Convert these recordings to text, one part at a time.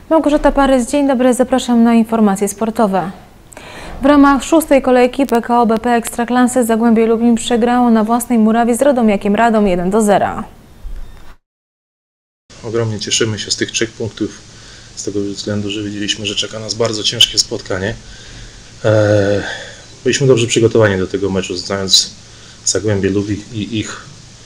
Małgorzata Parys, dzień dobry, zapraszam na informacje sportowe. W ramach 6. kolejki PKO BP Ekstraklasy Zagłębie Lubin przegrało na własnej murawie z Radomiakiem Radom 1-0. Ogromnie cieszymy się z tych 3 punktów, z tego względu, że wiedzieliśmy, że czeka nas bardzo ciężkie spotkanie. Byliśmy dobrze przygotowani do tego meczu, znając Zagłębie Lubin i ich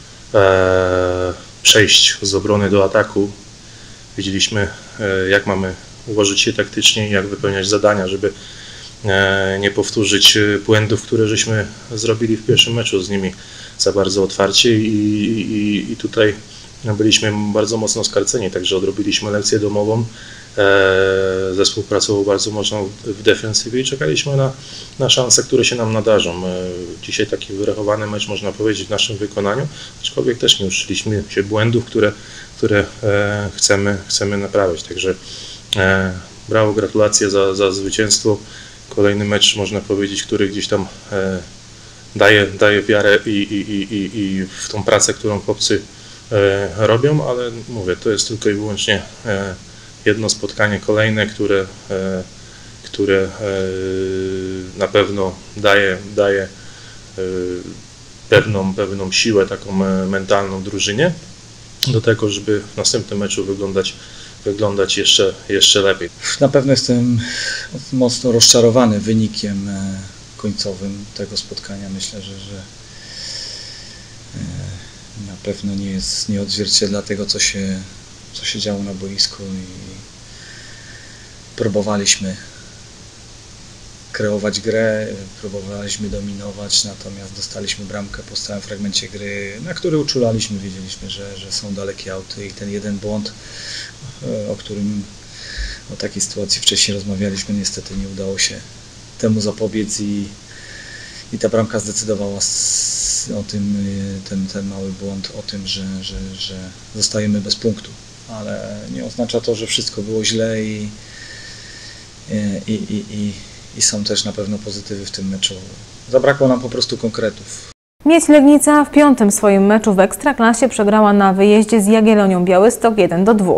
przejść z obrony do ataku. Wiedzieliśmy, jak mamy ułożyć się taktycznie i jak wypełniać zadania, żeby nie powtórzyć błędów, które żeśmy zrobili w pierwszym meczu z nimi za bardzo otwarcie i tutaj byliśmy bardzo mocno skarceni, także odrobiliśmy lekcję domową. Zespół pracował bardzo mocno w defensywie i czekaliśmy na szanse, które się nam nadarzą. Dzisiaj taki wyrachowany mecz, można powiedzieć, w naszym wykonaniu, aczkolwiek też nie uczyliśmy się błędów, które chcemy naprawiać. Także brawo, gratulacje za zwycięstwo. Kolejny mecz, można powiedzieć, który gdzieś tam daje wiarę i w tą pracę, którą chłopcy robią, ale mówię, to jest tylko i wyłącznie jedno spotkanie kolejne, które na pewno daje pewną siłę taką mentalną drużynie do tego, żeby w następnym meczu wyglądać jeszcze lepiej. Na pewno jestem mocno rozczarowany wynikiem końcowym tego spotkania. Myślę, że na pewno nie odzwierciedla tego, co się działo na boisku i próbowaliśmy kreować grę, próbowaliśmy dominować, natomiast dostaliśmy bramkę po stałym fragmencie gry, na który uczulaliśmy, wiedzieliśmy, że są dalekie auty i ten jeden błąd, o takiej sytuacji wcześniej rozmawialiśmy, niestety nie udało się temu zapobiec i ta bramka zdecydowała o tym, ten mały błąd o tym, że zostajemy bez punktu, ale nie oznacza to, że wszystko było źle i są też na pewno pozytywy w tym meczu. Zabrakło nam po prostu konkretów. Miedź Legnica w 5. swoim meczu w Ekstraklasie przegrała na wyjeździe z Jagiellonią Białystok 1-2.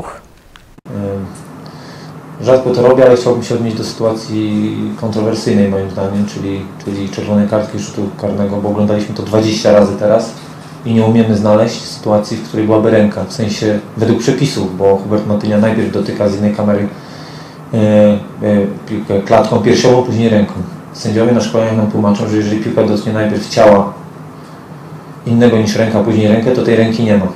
Rzadko to robię, ale chciałbym się odnieść do sytuacji kontrowersyjnej moim zdaniem, czyli czerwonej kartki rzutu karnego, bo oglądaliśmy to 20 razy teraz i nie umiemy znaleźć sytuacji, w której byłaby ręka, w sensie według przepisów, bo Hubert Matynia najpierw dotyka z jednej kamery piłkę klatką piersiową, później ręką. Sędziowie na szkoleniach nam tłumaczą, że jeżeli piłka dotknie najpierw ciała innego niż ręka, później rękę, to tej ręki nie ma.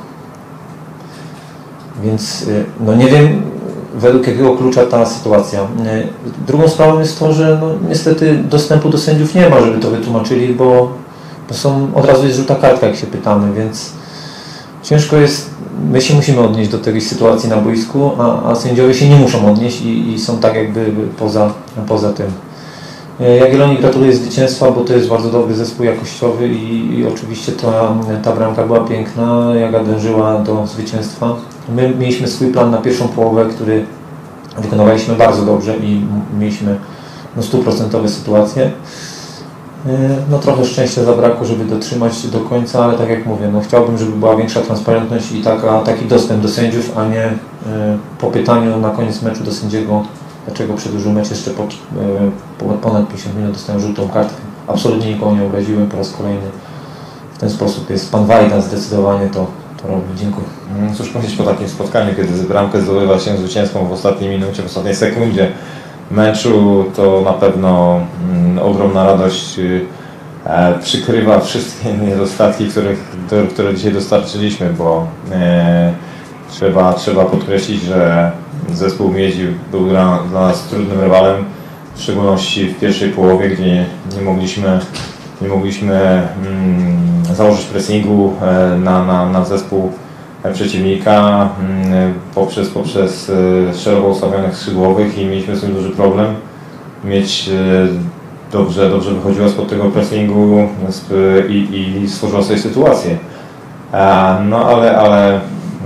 Więc no nie wiem, według jakiego klucza ta sytuacja. Drugą sprawą jest to, że no, niestety dostępu do sędziów nie ma, żeby to wytłumaczyli, bo od razu jest żółta kartka, jak się pytamy, więc ciężko jest, my się musimy odnieść do tej sytuacji na boisku, a sędziowie się nie muszą odnieść i są tak jakby poza tym. Jagiellonii gratuluję zwycięstwa, bo to jest bardzo dobry zespół jakościowy i oczywiście ta bramka była piękna, Jaga dążyła do zwycięstwa. My mieliśmy swój plan na pierwszą połowę, który wykonywaliśmy bardzo dobrze i mieliśmy 100% sytuacje. No trochę szczęścia zabrakło, żeby dotrzymać do końca, ale tak jak mówię, no chciałbym, żeby była większa transparentność i taki dostęp do sędziów, a nie po pytaniu na koniec meczu do sędziego, dlaczego przedłużył mecz jeszcze ponad 50 minut, dostałem żółtą kartkę. Absolutnie nikogo nie obraziłem po raz kolejny. W ten sposób jest pan Wajda zdecydowanie to robi. Dziękuję. Cóż powiedzieć po takim spotkaniu, kiedy bramkę zdobywa się zwycięską w ostatniej minucie, w ostatniej sekundzie meczu, to na pewno ogromna radość przykrywa wszystkie niedostatki, które dzisiaj dostarczyliśmy, bo trzeba podkreślić, że zespół Miedzi był dla nas trudnym rywalem, w szczególności w pierwszej połowie, gdzie nie mogliśmy założyć pressingu na zespół przeciwnika poprzez szeroko ustawionych skrzydłowych i mieliśmy z tym duży problem. Miedź dobrze wychodziła spod tego pressingu i stworzyła sobie sytuację. No ale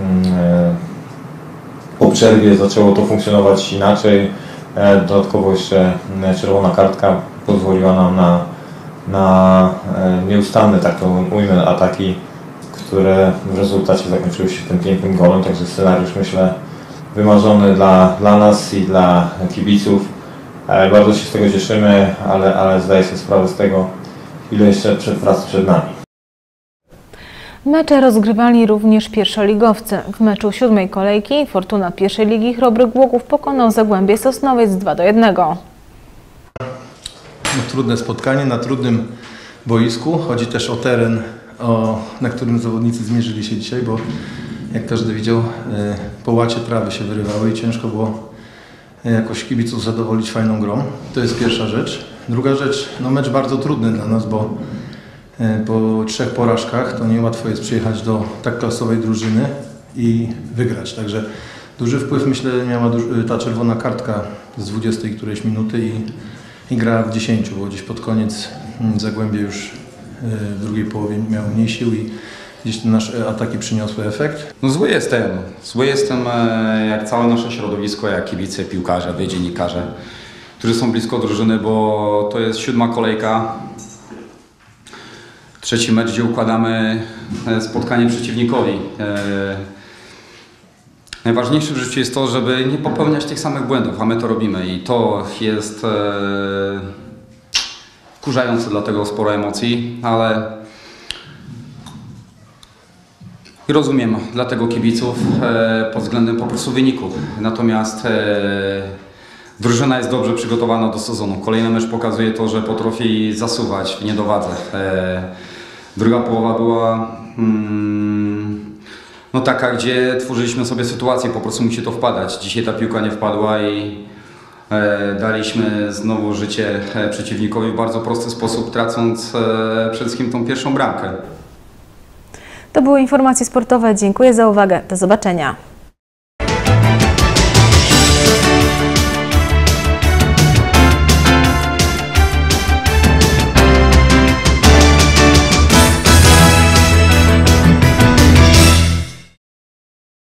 po przerwie zaczęło to funkcjonować inaczej. Dodatkowo jeszcze czerwona kartka pozwoliła nam na nieustanne, tak to ujmę, ataki, które w rezultacie zakończyły się tym pięknym golem, także scenariusz, myślę, wymarzony dla nas i dla kibiców. Bardzo się z tego cieszymy, ale zdaję sobie sprawę z tego, ile jeszcze pracy przed nami. Mecze rozgrywali również pierwszoligowcy. W meczu 7. kolejki Fortuna pierwszej ligi Chrobry Głogów pokonał Zagłębie Sosnowiec 2-1. Trudne spotkanie na trudnym boisku. Chodzi też o teren, na którym zawodnicy zmierzyli się dzisiaj, bo jak każdy widział, po łacie trawy się wyrywały i ciężko było jakoś kibiców zadowolić fajną grą. To jest pierwsza rzecz. Druga rzecz, no mecz bardzo trudny dla nas, bo po 3 porażkach to niełatwo jest przyjechać do tak klasowej drużyny i wygrać. Także duży wpływ, myślę, miała ta czerwona kartka z 20 którejś minuty i gra w 10, bo gdzieś pod koniec Zagłębie już w drugiej połowie miało mniej sił i gdzieś te nasze ataki przyniosły efekt. No zły jestem jak całe nasze środowisko, jak kibice, piłkarze, wy dziennikarze, którzy są blisko drużyny, bo to jest 7. kolejka. 3. mecz, gdzie układamy spotkanie przeciwnikowi. Najważniejsze w życiu jest to, żeby nie popełniać tych samych błędów, a my to robimy i to jest wkurzające, dlatego sporo emocji, ale rozumiem dlatego kibiców pod względem po prostu wyniku. Natomiast drużyna jest dobrze przygotowana do sezonu. Kolejny mecz pokazuje to, że potrafi zasuwać w niedowadze. Druga połowa była no taka, gdzie tworzyliśmy sobie sytuację, po prostu musi to wpadać. Dzisiaj ta piłka nie wpadła i daliśmy znowu życie przeciwnikowi w bardzo prosty sposób, tracąc przede wszystkim tą pierwszą bramkę. To były informacje sportowe. Dziękuję za uwagę. Do zobaczenia.